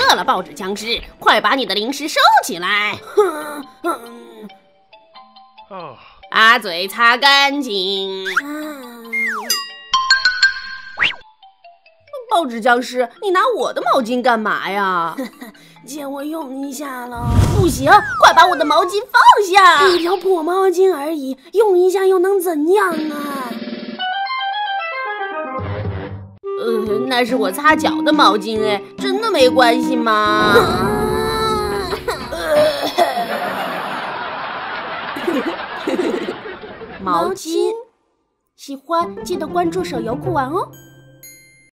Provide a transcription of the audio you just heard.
饿了，报纸僵尸，快把你的零食收起来。把嘴擦干净。报纸僵尸，你拿我的毛巾干嘛呀？ 借我用一下了。 不行，快把我的毛巾放下！ 一条破毛巾而已，用一下又能怎样啊？ 那是我擦脚的毛巾哎，真的没关系吗？毛巾，喜欢记得关注手游酷玩哦。